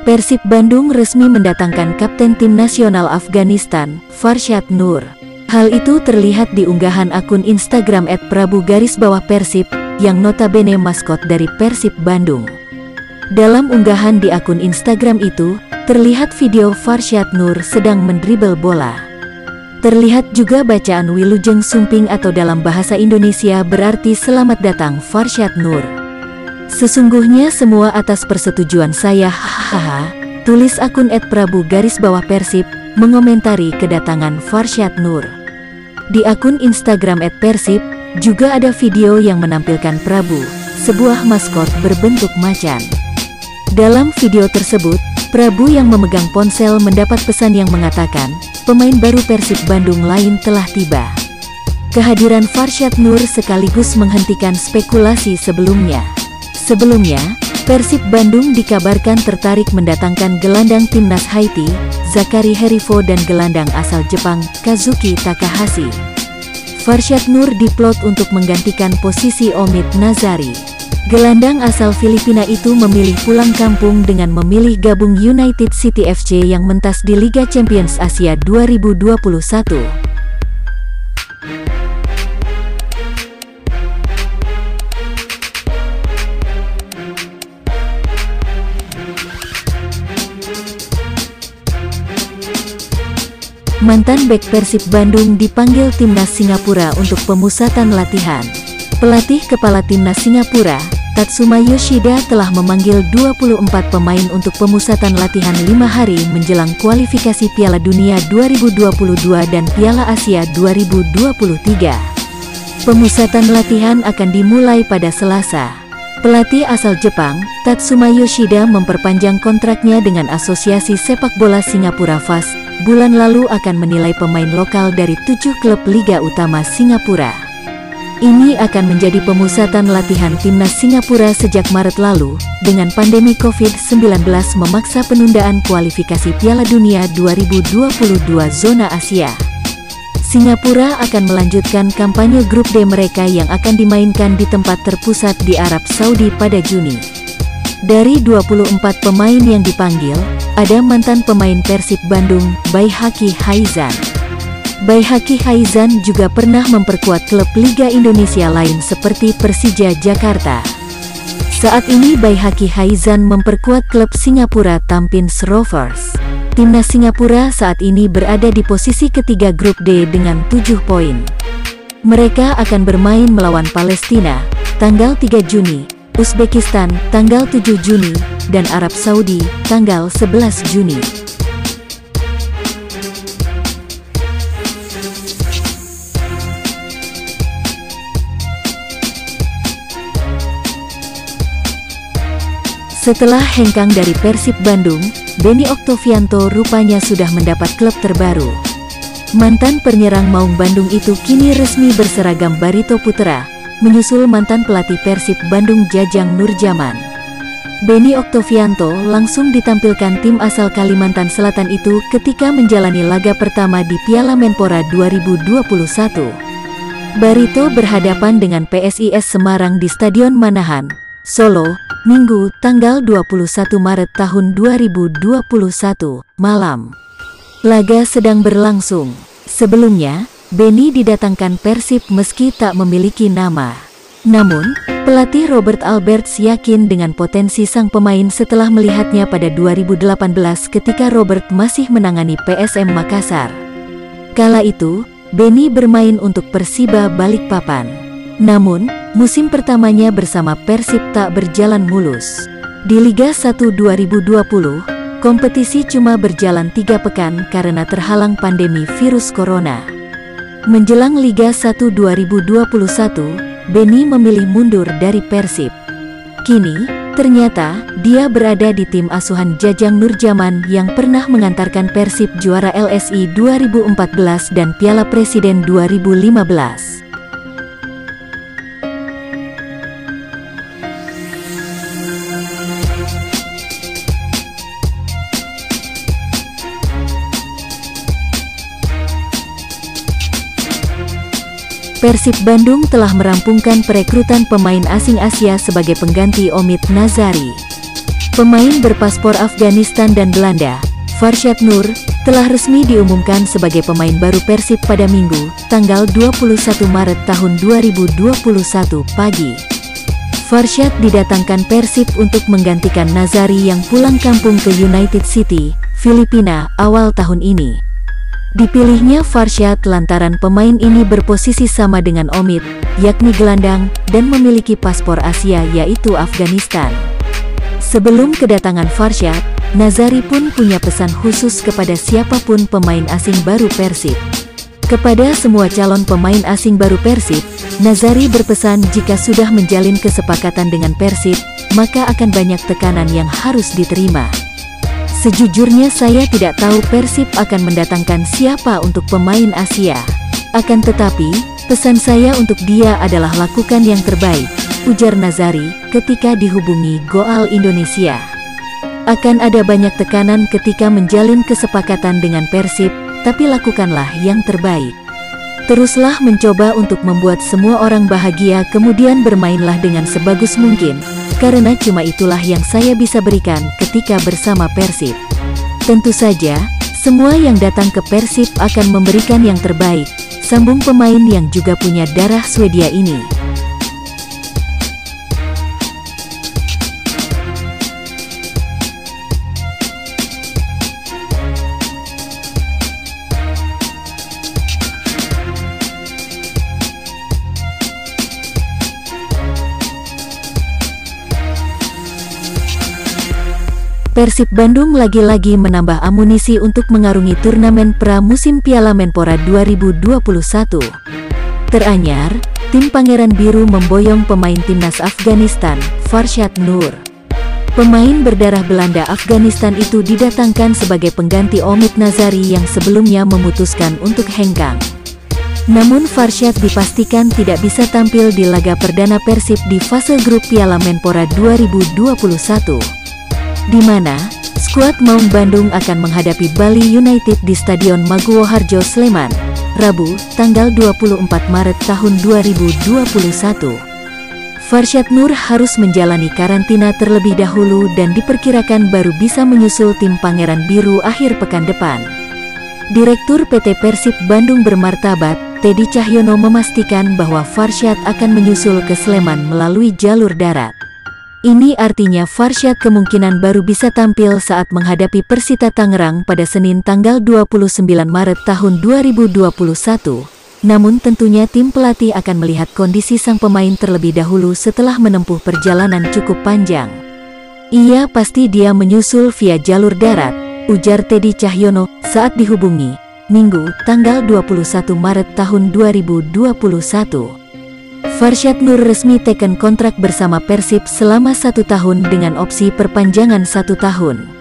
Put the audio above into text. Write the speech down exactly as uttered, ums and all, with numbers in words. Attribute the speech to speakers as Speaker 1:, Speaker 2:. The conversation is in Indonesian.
Speaker 1: Persib Bandung resmi mendatangkan Kapten Tim Nasional Afghanistan, Farshad Nur. Hal itu terlihat di unggahan akun Instagram et prabu garis bawah persib, yang notabene maskot dari Persib Bandung. Dalam unggahan di akun Instagram itu, terlihat video Farshad Nur sedang mendribel bola. Terlihat juga bacaan Wilujeng Sumping atau dalam bahasa Indonesia berarti selamat datang Farshad Nur. Sesungguhnya semua atas persetujuan saya, hahaha, tulis akun et prabu garis bawah persib, mengomentari kedatangan Farshad Nur. Di akun Instagram et persib, juga ada video yang menampilkan Prabu, sebuah maskot berbentuk macan. Dalam video tersebut, Prabu yang memegang ponsel mendapat pesan yang mengatakan, pemain baru Persib Bandung lain telah tiba. Kehadiran Farshad Nur sekaligus menghentikan spekulasi sebelumnya. Sebelumnya, Persib Bandung dikabarkan tertarik mendatangkan gelandang timnas Haiti, Zakari Herifo dan gelandang asal Jepang, Kazuki Takahashi. Farshad Nur diplot untuk menggantikan posisi Omid Nazari. Gelandang asal Filipina itu memilih pulang kampung dengan memilih gabung United City F C yang mentas di Liga Champions Asia dua ribu dua puluh satu. Mantan bek Persib Bandung dipanggil timnas Singapura untuk pemusatan latihan. Pelatih kepala timnas Singapura, Tatsuma Yoshida telah memanggil dua puluh empat pemain untuk pemusatan latihan lima hari menjelang kualifikasi Piala Dunia dua ribu dua puluh dua dan Piala Asia dua ribu dua puluh tiga. Pemusatan latihan akan dimulai pada Selasa. Pelatih asal Jepang, Tatsuma Yoshida memperpanjang kontraknya dengan Asosiasi Sepak Bola Singapura F A S, bulan lalu akan menilai pemain lokal dari tujuh klub Liga Utama Singapura. Ini akan menjadi pemusatan latihan timnas Singapura sejak Maret lalu, dengan pandemi covid sembilan belas memaksa penundaan kualifikasi Piala Dunia dua ribu dua puluh dua zona Asia. Singapura akan melanjutkan kampanye grup D mereka yang akan dimainkan di tempat terpusat di Arab Saudi pada Juni. Dari dua puluh empat pemain yang dipanggil, ada mantan pemain Persib Bandung, Baihaqi Haizan. Baihaqi Haizan juga pernah memperkuat klub Liga Indonesia lain seperti Persija Jakarta. Saat ini Baihaqi Haizan memperkuat klub Singapura Tampines Rovers. Timnas Singapura saat ini berada di posisi ketiga grup D dengan tujuh poin. Mereka akan bermain melawan Palestina, tanggal tiga Juni, Uzbekistan, tanggal tujuh Juni, dan Arab Saudi, tanggal sebelas Juni. Setelah hengkang dari Persib Bandung, Benny Oktovianto rupanya sudah mendapat klub terbaru. Mantan penyerang Maung Bandung itu kini resmi berseragam Barito Putra, menyusul mantan pelatih Persib Bandung Jajang Nurjaman. Benny Oktovianto langsung ditampilkan tim asal Kalimantan Selatan itu ketika menjalani laga pertama di Piala Menpora dua ribu dua puluh satu. Barito berhadapan dengan P S I S Semarang di Stadion Manahan, Solo, Minggu, tanggal dua puluh satu Maret tahun dua ribu dua puluh satu, malam. Laga sedang berlangsung. Sebelumnya, Benny didatangkan Persib meski tak memiliki nama. Namun, pelatih Robert Alberts yakin dengan potensi sang pemain setelah melihatnya pada dua ribu delapan belas ketika Robert masih menangani P S M Makassar. Kala itu, Benny bermain untuk Persiba Balikpapan. Namun, musim pertamanya bersama Persib tak berjalan mulus. Di Liga satu dua ribu dua puluh, kompetisi cuma berjalan tiga pekan karena terhalang pandemi virus corona. Menjelang Liga satu dua ribu dua puluh satu, Benny memilih mundur dari Persib. Kini, ternyata, dia berada di tim asuhan Jajang Nurjaman yang pernah mengantarkan Persib juara L S I dua ribu empat belas dan Piala Presiden dua ribu lima belas. Persib Bandung telah merampungkan perekrutan pemain asing Asia sebagai pengganti Omid Nazari. Pemain berpaspor Afghanistan dan Belanda, Farshad Nur, telah resmi diumumkan sebagai pemain baru Persib pada Minggu, tanggal dua puluh satu Maret tahun dua ribu dua puluh satu pagi. Farshad didatangkan Persib untuk menggantikan Nazari yang pulang kampung ke United City, Filipina, awal tahun ini. Dipilihnya Farshad lantaran pemain ini berposisi sama dengan Omid, yakni gelandang, dan memiliki paspor Asia yaitu Afghanistan. Sebelum kedatangan Farshad, Nazari pun punya pesan khusus kepada siapapun pemain asing baru Persib. Kepada semua calon pemain asing baru Persib, Nazari berpesan jika sudah menjalin kesepakatan dengan Persib, maka akan banyak tekanan yang harus diterima. Sejujurnya saya tidak tahu Persib akan mendatangkan siapa untuk pemain Asia. Akan tetapi, pesan saya untuk dia adalah lakukan yang terbaik, ujar Nazari ketika dihubungi Goal Indonesia. Akan ada banyak tekanan ketika menjalin kesepakatan dengan Persib, tapi lakukanlah yang terbaik. Teruslah mencoba untuk membuat semua orang bahagia, kemudian bermainlah dengan sebagus mungkin, karena cuma itulah yang saya bisa berikan ketika bersama Persib. Tentu saja, semua yang datang ke Persib akan memberikan yang terbaik, sambung pemain yang juga punya darah Swedia ini. Persib Bandung lagi-lagi menambah amunisi untuk mengarungi turnamen pramusim Piala Menpora dua ribu dua puluh satu. Teranyar, tim Pangeran Biru memboyong pemain timnas Afghanistan, Farshad Nur. Pemain berdarah Belanda Afghanistan itu didatangkan sebagai pengganti Omid Nazari yang sebelumnya memutuskan untuk hengkang. Namun Farshad dipastikan tidak bisa tampil di laga perdana Persib di fase grup Piala Menpora dua ribu dua puluh satu. Di mana skuad Maung Bandung akan menghadapi Bali United di Stadion Maguwo Harjo Sleman, Rabu, tanggal dua puluh empat Maret tahun dua ribu dua puluh satu. Farshad Nur harus menjalani karantina terlebih dahulu dan diperkirakan baru bisa menyusul tim Pangeran Biru akhir pekan depan. Direktur P T Persib Bandung Bermartabat, Teddy Cahyono memastikan bahwa Farshad akan menyusul ke Sleman melalui jalur darat. Ini artinya Farshad kemungkinan baru bisa tampil saat menghadapi Persita Tangerang pada Senin tanggal dua puluh sembilan Maret tahun dua ribu dua puluh satu. Namun tentunya tim pelatih akan melihat kondisi sang pemain terlebih dahulu setelah menempuh perjalanan cukup panjang. Iya, pasti dia menyusul via jalur darat, ujar Teddy Cahyono saat dihubungi Minggu tanggal dua puluh satu Maret tahun dua ribu dua puluh satu. Farshad Nur resmi teken kontrak bersama Persib selama satu tahun dengan opsi perpanjangan satu tahun.